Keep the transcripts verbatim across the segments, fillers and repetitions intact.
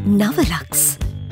නවලක්ස්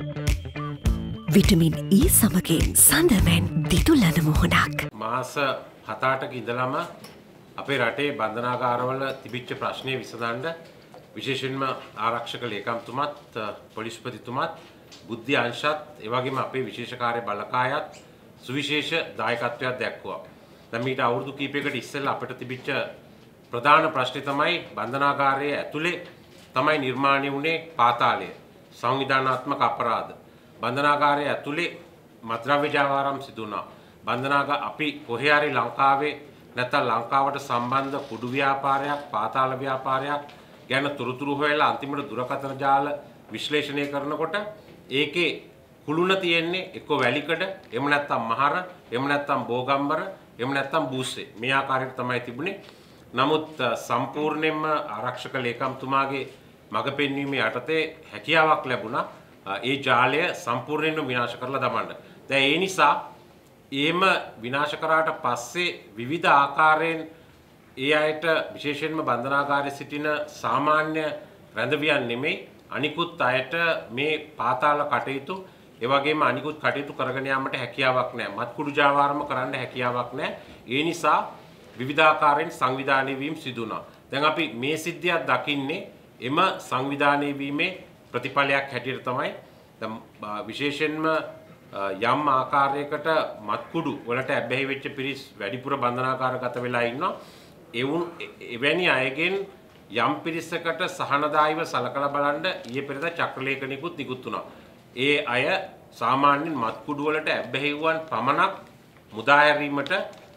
vitamin E සමගින් සඳමෙන් දිදුලන මුහුණක්. මාස හත අටක ඉඳලම අපේ රටේ බන්ධනාගාරවල තිබිච්ච ප්‍රශ්නය විසඳන්න විශේෂයෙන්ම ආරක්ෂක ලේකම්තුමත් පොලිස්පතිතුමත් බුද්ධි අංශත් ඒ වගේම අපේ විශේෂ කාර්ය බලකායත් සුවිශේෂ දායකත්වයක් දැක්වුවා. දැන් මීට අවුරුදු කිහිපයකට ඉස්සෙල්ලා අපිට තිබිච්ච ප්‍රධාන ප්‍රශ්නේ තමයි බන්ධනාගාරයේ ඇතුලේ තමයි නිර්මාණය වුණේ පාතාලය. සංවිධානාත්මක අපරාධ. බන්ධනාගාරයේ ඇතුලේ මත්ද්‍රව්‍ය ජාවාරම් සිදු වුණා. බන්ධනාගාර අපි කොහේ හරි ලංකාවේ නැත්නම් ලංකාවට සම්බන්ධ කුඩු ව්‍යාපාරයක්, පාතාල ව්‍යාපාරයක් ගැන තොරතුරු හොයලා අන්තිමට දුරකථන ජාල විශ්ලේෂණය කරනකොට ඒකේ කුළුණ තියෙන්නේ එක්ක වැලිකඩ, එහෙම නැත්නම් මහර, එහෙම නැත්නම් බෝගම්බර, එහෙම නැත්නම් බූස්සේ. මේ ආකාරයට තමයි තිබුණේ. නමුත් සම්පූර්ණයෙන්ම ආරක්ෂක ලේකම්තුමාගේ මඟ පෙන්වීමේ යටතේ හැකියාවක් ලැබුණා ඒ ජාලය සම්පූර්ණයෙන්ම විනාශ කරලා දමන්න. දැන් ඒ නිසා එහෙම විනාශ කරාට පස්සේ විවිධ ආකාරයෙන් ඒ අයට විශේෂයෙන්ම බන්ධනාගාරයේ සිටින සාමාන්‍ය රැඳවියන් නෙමෙයි අනිකුත් අයට මේ පාතාල කටයුතු ඒ වගේම අනිකුත් කටයුතු කරගෙන යාමට හැකියාවක් නැහැ. මත්කුඩු ජාවාරම කරන්න හැකියාවක් නැහැ. ඒ නිසා විවිධාකාරයෙන් සංවිධානය වීම සිදු වුණා. දැන් අපි මේ සිද්ධියක් දකින්නේ එම සංවිධානය වීමේ ප්‍රතිඵලයක් හැටියට තමයි. දැන් විශේෂයෙන්ම යම් ආකාරයකට මත්කුඩු වලට ඇබ්බැහි වෙච්ච පිරිස් වැඩිපුර බන්ධනාගාරගත වෙලා ඉන්නවා. එවුන් එවැනි අයගෙන් යම් පිරිසකට සහනදායීව සලකලා බලන්න ඊයේ පෙරේද චක්‍රලේඛනිකුත් නිකුත් වුණා. ඒ අය සාමාන්‍යයෙන් මත්කුඩු වලට ඇබ්බැහි වූවන් පමණක් මුදා හැරීමට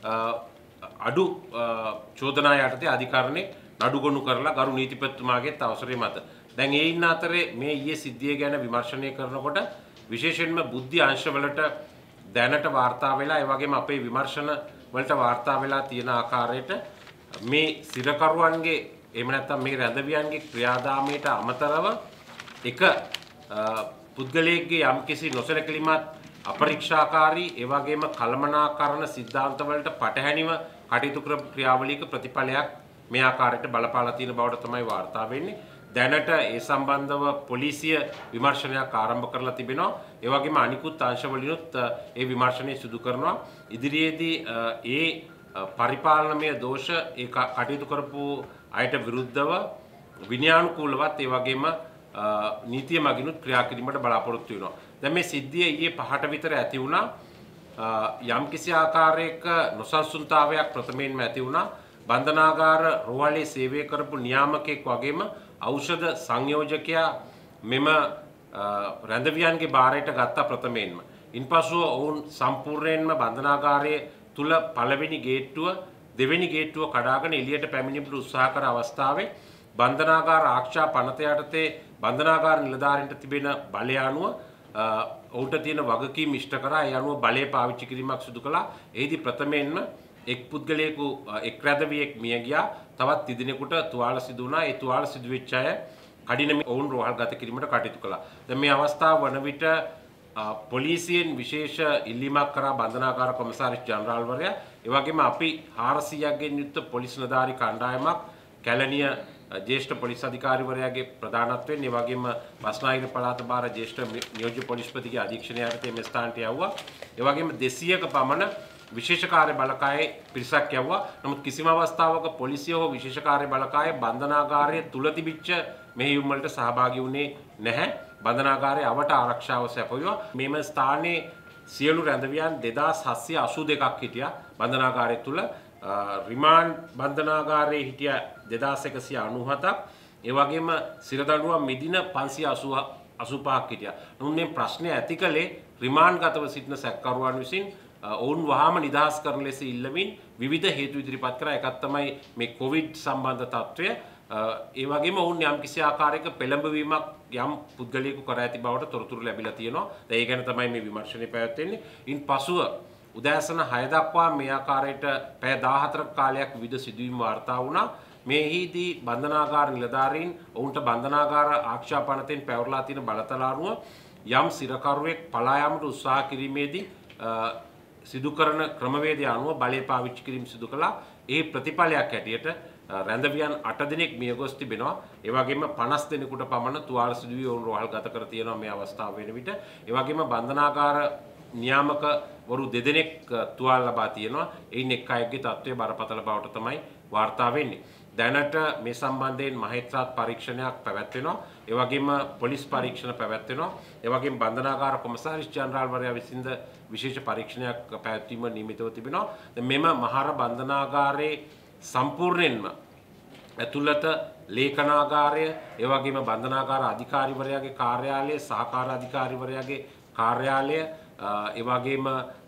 අඩු චෝදනා යටතේ අධිකරණේ නඩුගොනු කරලා ගරු නීතිපතිතුමාගේ අවසරය මත. දැන් ඒ ඉන්න අතරේ මේ ඊයේ සිද්ධිය ගැන විමර්ශනය කරනකොට විශේෂයෙන්ම බුද්ධි අංශවලට දැනට වාර්තා වෙලා ඒ වගේම අපේ විමර්ශන වලට වාර්තා වෙලා තියෙන ආකාරයට මේ සිරකරුවන්ගේ එහෙම නැත්නම් මේ රැඳවියන්ගේ ක්‍රියාදාමයට අමතරව එක පුද්ගලයෙක්ගේ යම්කිසි නොසලකලිමත් අපරීක්ෂාකාරී ඒ වගේම කළමනාකරණ සිද්ධාන්ත වලට පටහැනිව කටයුතු කරපු ක්‍රියාවලියක ප්‍රතිඵලයක් මේ ආකාරයට බලපාලා තියෙන බවට තමයි වාර්තා වෙන්නේ. දැනට ඒ සම්බන්ධව පොලිසිය විමර්ශනයක් ආරම්භ කරලා තිබෙනවා. ඒ වගේම අනිකුත් අංශවලිනුත් ඒ විමර්ශනය සිදු කරනවා. ඉදිරියේදී ඒ පරිපාලනමය දෝෂ ඒ කටයුතු කරපු අයට විරුද්ධව විනයානුකූලවත් ඒ වගේම නීතිය මගිනුත් ක්‍රියා කිරීමට බලාපොරොත්තු වෙනවා. දැන් මේ සිද්ධිය ඊයේ පහට විතර ඇති වුණා. යම්කිසි ආකාරයක නොසන්සුන්තාවයක් ප්‍රථමයෙන්ම ඇති වුණා. බන්ධනාගාර රෝහලේ සේවය කරපු නියාමකෙක් වගේම ඖෂධ සංයෝජකයා මෙම රැඳවියන්ගේ බාරයට ගත්ත ප්‍රථමයෙන්ම. ඉන්පසුව ඔවුන් සම්පූර්ණයෙන්ම බන්ධනාගාරයේ තුල පළවෙනි ගේට්ටුව දෙවෙනි ගේට්ටුව කඩාගෙන එළියට පැමිණීමට උත්සාහ කර අවස්ථාවේ බන්ධනාගාර ආරක්ෂා පනත යටතේ බන්ධනාගාර නිලධාරීන්ට තිබෙන බලය අනුව ඔවුන්ට තියෙන වගකීම් ඉෂ්ට කරා ඒ අනුව බලය පාවිච්චි කිරීමක් සිදු කළා. එහිදී ප්‍රථමයෙන්ම එක් පුද්ගලයෙකු එක් රැඳවියෙක් මිය ගියා. තවත් තිදෙනෙකුට තුවාල සිදු වුණා. ඒ තුවාල සිදු වෙච්ච අය කඩිනම ඔවුන් රෝහල්ගත කිරීමට කටයුතු කළා. දැන් මේ අවස්ථාව වන විට පොලිසියෙන් විශේෂ ඉල්ලීමක් කරා බන්ධනාගාර කොමසාරිස් ජනරාල්වරයා. ඒ වගේම අපි හාරසියයක් ගෙන් යුක්ත පොලිස් නිලධාරී කණ්ඩායමක් කැලණිය ජ්‍යෙෂ්ඨ පොලිස් අධිකාරිවරයාගේ ප්‍රධානත්වයෙන් ඒ වගේම බස්නාහිර පළාත භාර ජ්‍යෙෂ්ඨ නියෝජ්‍ය පොලිස්පතිගේ අධීක්ෂණය යටතේ මේ ස්ථානට යවුවා. ඒ වගේම දෙසීයක පමණ විශේෂ කාර්ය බලකායේ පිරිසක් යවුවා. නමුත් කිසිම අවස්ථාවක පොලිසිය හෝ විශේෂ කාර්ය බලකායේ බන්ධනාගාරයේ තුල තිබිච්ච මෙහෙයුම් වලට සහභාගී වුණේ නැහැ. බන්ධනාගාරයේ අවට ආරක්ෂාව සැපයුවා. මේම ස්ථානයේ සියලු රැඳවියන් දෙදාස් හත්සිය අසූ දෙකක් හිටියා බන්ධනාගාරය තුල. රිමාන්ඩ් බන්ධනාගාරයේ හිටිය දෙදාස් එකසිය අනූහතක්. ඒ වගේම සිරදඬුවම් මිදින පන්සිය අසූ පහක් හිටියා. නමුත් මේ ප්‍රශ්නේ ඇති කලේ රිමාන්ඩ්ගතව සිටින සැකකරුවන් විසින් ඔවුන් වහාම නිදහස් කරන ලෙස ඉල්ලමින් විවිධ හේතු ඉදිරිපත් කරා. එකක් තමයි මේ කොවිඩ් සම්බන්ධ තත්ත්වය. ඒ වගේම ඔවුන් යම් කිසි ආකාරයක පෙළඹවීමක් යම් පුද්ගලයෙකු කර ඇති බවට තොරතුරු ලැබිලා තියෙනවා. ඒ ගැන තමයි මේ විමර්ශනය පැවැත්වෙන්නේ. ඉන් පසුව උදෑසන හය දක්වා මේ ආකාරයට පැය දාහතරක කාලයක් විවිධ සිදුවීම් වාර්තා වුණා. මේහිදී බන්ධනාගාර නිලධාරීන් ඔවුන්ට බන්ධනාගාර ආරක්ෂා පනතෙන් පැවරලා තියෙන බලතල අනුව යම් සිරකරුවෙක් පලා යාමට උත්සාහ කිරීමේදී සිදු කරන ක්‍රමවේදය අනුව බලය පාවිච්චි කිරීම සිදු කළා. ඒ ප්‍රතිඵලයක් හැටියට රැඳවියන් අට දෙනෙක් මිය ගොස් තිබෙනවා. ඒ වගේම පනස් දෙනෙකුට පමණ තුවාල සිදු වී ඔවුන් රෝහල් ගත කර තියෙනවා මේ අවස්ථාව වෙන විට. ඒ වගේම බන්ධනාගාර නියාමකවරු දෙදෙනෙක් තුවාල ලබා තියෙනවා. එයින් එක් අයෙකුගේ තත්ත්වය බරපතල බවට තමයි වාර්තා වෙන්නේ. දැනට මේ සම්බන්ධයෙන් මහේත්‍රාත් පරීක්ෂණයක් පැවැත්වෙනවා. ඒ වගේම පොලිස් පරීක්ෂණ පැවැත්වෙනවා. ඒ වගේම බන්ධනාගාර කොමසාරිස් ජනරාල්වරයා විසින්ද විශේෂ පරීක්ෂණයක් පැවැත්වීම නියමිතව තිබෙනවා. මෙම මහර බන්ධනාගාරයේ සම්පූර්ණයෙන්ම ඇතුළත ලේඛනාගාරය, ඒ වගේම බන්ධනාගාර අධිකාරිවරයාගේ කාර්යාලය, සහකාර අධිකාරිවරයාගේ කාර්යාලය, ඒ වගේම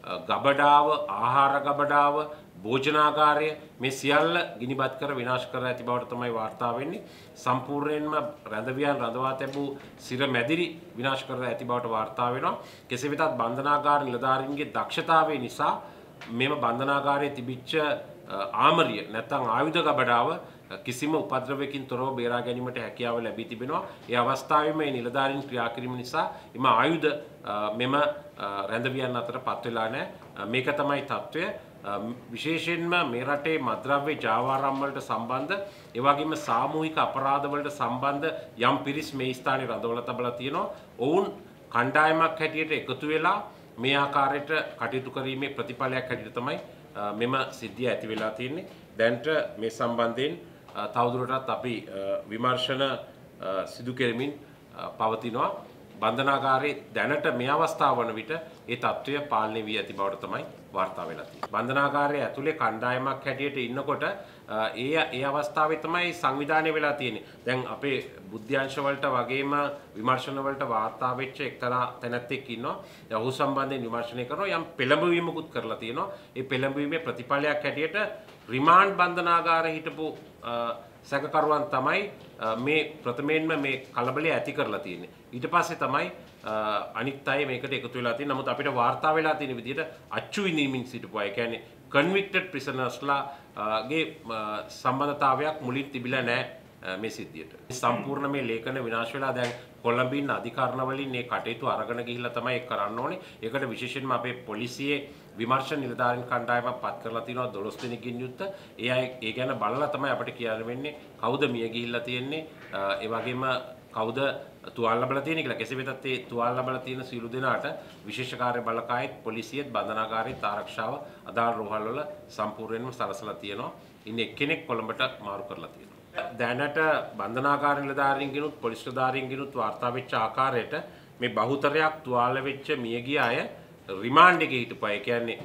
ගබඩාව, ආහාර ගබඩාව, භෝජනාගාරය මේ සියල්ල ගිනිබත් කර විනාශ කර ඇති බවට තමයි වාර්තා වෙන්නේ. සම්පූර්ණයෙන්ම රැඳවියන් රඳවා තැබූ සිර මැදිරි විනාශ කර ඇති බවට වාර්තා වෙනවා. කෙසේ වෙතත් බන්ධනාගාර නිලධාරීන්ගේ දක්ෂතාවය නිසා මෙම බන්ධනාගාරයේ තිබිච්ච ආමරිය නැත්නම් ආයුධ ගබඩාව කිසිම උපද්‍රවයකින් තොරව බේරා ගැනීමට හැකියාව ලැබී තිබෙනවා. ඒ අවස්ථාවේ මේ නිලධාරීන් ක්‍රියා කිරීම නිසා එම ආයුධ මෙම රැඳවියන් අතර පත් වෙලා නැහැ. මේක තමයි තත්ත්වය. විශේෂයෙන්ම මේ රටේ මද්‍රව්‍ය ජාවාරම් වලට සම්බන්ධ ඒ වගේම සාමූහික අපරාධ වලට සම්බන්ධ යම් පිරිස් මේ ස්ථානයේ රඳවලා තබලා තියෙනවා. ඔවුන් කණ්ඩායමක් හැටියට එකතු වෙලා මේ ආකාරයට කටයුතු කිරීමේ ප්‍රතිඵලයක් හැටියට තමයි මෙම සිද්ධිය ඇති වෙලා තියෙන්නේ. දැන්ට මේ සම්බන්ධයෙන් තවදුරටත් අපි විමර්ශන සිදු කෙරෙමින් පවතිනවා. බන්ධනාගාරයේ දැනට මේ අවස්ථාව වන විට ඒ තත්ත්වය පාලනය වී ඇති බවට තමයි වාර්තා වෙලා තියෙන්නේ. බන්ධනාගාරයේ ඇතුලේ කණ්ඩායමක් හැටියට ඉන්නකොට ඒ ඒ අවස්ථාවේ තමයි සංවිධානය වෙලා තියෙන්නේ. දැන් අපේ බුද්ධ්‍යංශ වලට වගේම විමර්ශන වලට වාර්තා වෙච්ච එක්තරා තැනැත්තෙක් ඉන්නවා. ඒ ඔහු සම්බන්ධයෙන් විමර්ශනය කරනවා යම් පෙළඹවීමකුත් කරලා තියෙනවා. ඒ පෙළඹවීමේ ප්‍රතිඵලයක් හැටියට රිමාන්ඩ් බන්ධනාගාරයේ හිටපු සැකකරුවන් තමයි මේ ප්‍රථමයෙන්ම මේ කලබලය ඇති කරලා තියෙන්නේ. ඊට පස්සේ තමයි අනිත් අය මේකට එකතු වෙලා තියෙන්නේ. නමුත් අපිට වාර්තා වෙලා තියෙන විදිහට අච්චු විඳීමින් සිටපු අය කියන්නේ convicted prisonersලාගේ සම්බන්ධතාවයක් මුලින් තිබිලා නැහැ මේ සිද්ධියට. සම්පූර්ණ මේ ලේඛන විනාශ වෙලා දැන් කොළඹින් අධිකරණ වලින් මේ කටයුතු අරගෙන ගිහිල්ලා තමයි ඒක කරන්න ඕනේ. ඒකට විශේෂයෙන්ම අපේ පොලිසියේ විමර්ශන නිලධාරීන් කණ්ඩායමක් පත් කරලා තිනවා දොළොස් දෙනෙක්ගෙන් යුක්ත. ඒ අය ඒ ගැන බලලා තමයි අපිට කියන්න වෙන්නේ කවුද මිය ගිහිල්ලා තියෙන්නේ. ඒ වගේම කවුද තුවාල ලැබලා තියෙන්නේ කියලා. කෙසේ වෙතත් ඒ තුවාල ලැබලා තියෙන සියලු දෙනාට විශේෂ කාර්ය බලකායෙත් පොලිසියෙත් බන්ධනාගාරයේත් ආරක්ෂාව අදාළ රෝහල් වල සම්පූර්ණයෙන්ම සලසලා තියෙනවා. ඉන්නේ එක්කෙනෙක් කොළඹට මාරු කරලා තියෙනවා. දැනට බන්ධනාගාර නිලධාරීන්ගෙනුත් පොලිස් නිලධාරීන්ගෙනුත් වාර්තා වෙච්ච ආකාරයට මේ බහුතරයක් තුවාල වෙච්ච මියගිය අය රිමාන්ඩ් එකේ හිටපු අය. කියන්නේ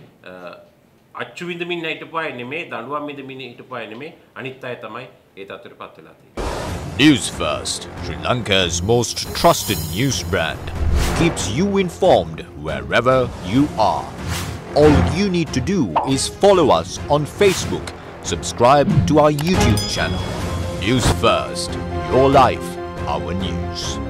අච්චු විඳමින් හිටපු අය නෙමෙයි, දඬුවම් විඳමින් හිටපු අය නෙමෙයි, අනිත් අය තමයි ඒ තත්ත්වයට පත් වෙලා තියෙන්නේ. News First, Sri Lanka's most trusted news brand, keeps you informed wherever you are. All you need to do is follow us on Facebook, subscribe to our YouTube channel. News First, your life, our news.